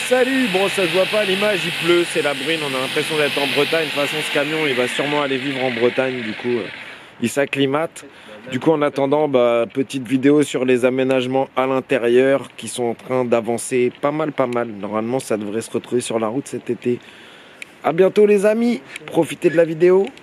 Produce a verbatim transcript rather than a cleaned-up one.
Salut, bon ça se voit pas à l'image, il pleut, c'est la bruine, on a l'impression d'être en Bretagne. De toute façon ce camion il va sûrement aller vivre en Bretagne, du coup euh, il s'acclimate. Du coup en attendant, bah, petite vidéo sur les aménagements à l'intérieur qui sont en train d'avancer pas mal pas mal. Normalement ça devrait se retrouver sur la route cet été. A bientôt les amis, profitez de la vidéo.